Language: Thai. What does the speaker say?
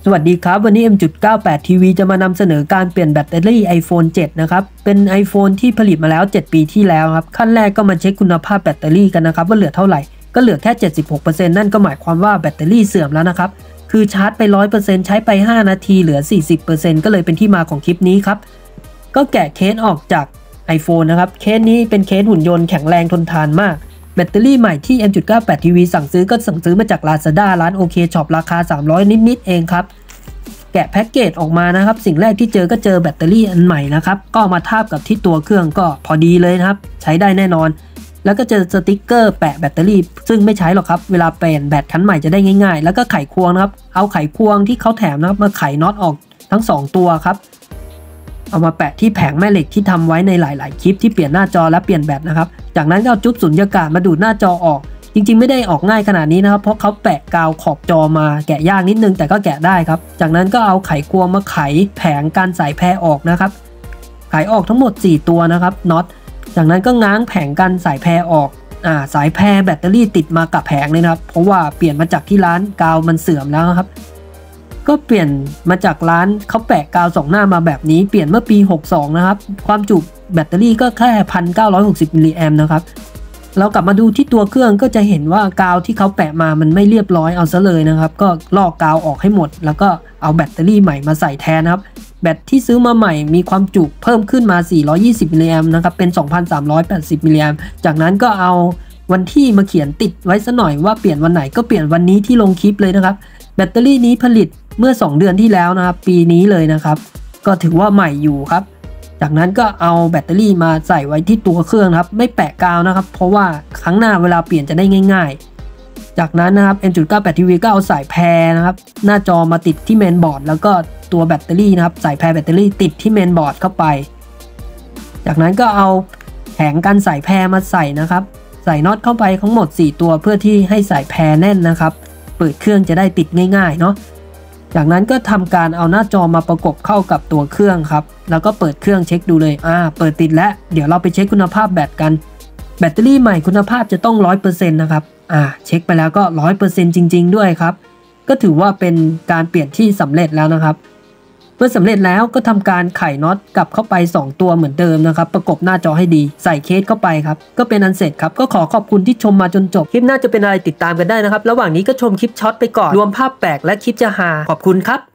สวัสดีครับวันนี้ M.98 TV จะมานำเสนอการเปลี่ยนแบตเตอรี่ iPhone 7 นะครับเป็น iPhone ที่ผลิตมาแล้ว7 ปีที่แล้วครับขั้นแรกก็มาเช็คคุณภาพแบตเตอรี่กันนะครับว่าเหลือเท่าไหร่ก็เหลือแค่ 76% นั่นก็หมายความว่าแบตเตอรี่เสื่อมแล้วนะครับคือชาร์จไป 100% ใช้ไป5 นาทีเหลือ 40% ก็เลยเป็นที่มาของคลิปนี้ครับก็แกะเคสออกจาก iPhone นะครับเคสนี้เป็นเคสหุ่นยนต์แข็งแรงทนทานมากแบตเตอรี่ใหม่ที่ M.98 TV สั่งซื้อมาจาก Lazada ร้าน OK Shop ราคา300นิดเองครับแกะแพ็กเกจออกมานะครับสิ่งแรกที่เจอแบตเตอรี่อันใหม่นะครับก็มาทาบกับที่ตัวเครื่องก็พอดีเลยนะครับใช้ได้แน่นอนแล้วก็เจอสติ๊กเกอร์แปะแบตเตอรี่ซึ่งไม่ใช้หรอกครับเวลาเปลี่ยนแบตคันใหม่จะได้ง่ายๆแล้วก็ไขควงนะครับเอาไขควงที่เขาแถมนะครับมาไขน็อตออกทั้ง2ตัวครับเอามาแปะที่แผงแม่เหล็กที่ทำไว้ในหลายๆคลิปที่เปลี่ยนหน้าจอและเปลี่ยนแบตนะครับจากนั้นก็เอาจุ๊บสุญญากาศมาดูดหน้าจอออกจริงๆไม่ได้ออกง่ายขนาดนี้นะครับเพราะเขาแปะกาวขอบจอมาแกะยากนิดนึงแต่ก็แกะได้ครับจากนั้นก็เอาไขควงมาไขแผงการสายแพรออกนะครับไขออกทั้งหมด4ตัวนะครับน็อตจากนั้นก็ง้างแผงกันสายแพรออกสายแพรแบตเตอรี่ติดมากับแผงเลยนะครับเพราะว่าเปลี่ยนมาจากที่ร้านกาวมันเสื่อมแล้วครับก็เปลี่ยนมาจากร้านเขาแปะกาว2 หน้ามาแบบนี้เปลี่ยนเมื่อปี62นะครับความจุแบตเตอรี่ก็แค่ 1,960 มิลลิแอมป์นะครับเรากลับมาดูที่ตัวเครื่องก็จะเห็นว่ากาวที่เขาแปะมามันไม่เรียบร้อยเอาซะเลยนะครับก็ลอกกาวออกให้หมดแล้วก็เอาแบตเตอรี่ใหม่มาใส่แทนนะครับแบตที่ซื้อมาใหม่มีความจุเพิ่มขึ้นมา420มิลลิแอมป์นะครับเป็น 2,380 มิลลิแอมป์จากนั้นก็เอาวันที่มาเขียนติดไว้ซะหน่อยว่าเปลี่ยนวันไหนก็เปลี่ยนวันนี้ที่ลงคลิปเลยนะครับแบตเตอรี่นี้ผลิตเมื่อ2 เดือนที่แล้วนะครับปีนี้เลยนะครับก็ถือว่าใหม่อยู่ครับจากนั้นก็เอาแบตเตอรี่มาใส่ไว้ที่ตัวเครื่องนะครับไม่แปะกาวนะครับเพราะว่าครั้งหน้าเวลาเปลี่ยนจะได้ง่ายๆจากนั้นนะครับ M.98 TV ก็เอาสายแพรนะครับหน้าจอมาติดที่เมนบอร์ดแล้วก็ตัวแบตเตอรี่นะครับสายแพรแบตเตอรี่ติดที่เมนบอร์ดเข้าไปจากนั้นก็เอาแผงกันสายแพรมาใส่นะครับใส่น็อตเข้าไปทั้งหมด4ตัวเพื่อที่ให้สายแพรแน่นนะครับเปิดเครื่องจะได้ติดง่ายๆเนาะจากนั้นก็ทำการเอาหน้าจอมาประกบเข้ากับตัวเครื่องครับแล้วก็เปิดเครื่องเช็คดูเลยเปิดติดแล้วเดี๋ยวเราไปเช็คคุณภาพแบตกันแบตเตอรี่ใหม่คุณภาพจะต้อง 100% นะครับเช็คไปแล้วก็ 100% จริงๆด้วยครับก็ถือว่าเป็นการเปลี่ยนที่สำเร็จแล้วนะครับเมื่อสำเร็จแล้วก็ทำการไขน็อตกลับเข้าไป2 ตัวเหมือนเดิมนะครับประกบหน้าจอให้ดีใส่เคสเข้าไปครับก็เป็นอันเสร็จครับก็ขอขอบคุณที่ชมมาจนจบคลิปหน้าจะเป็นอะไรติดตามกันได้นะครับระหว่างนี้ก็ชมคลิปช็อตไปก่อนรวมภาพแปลกและคลิปจะฮาขอบคุณครับ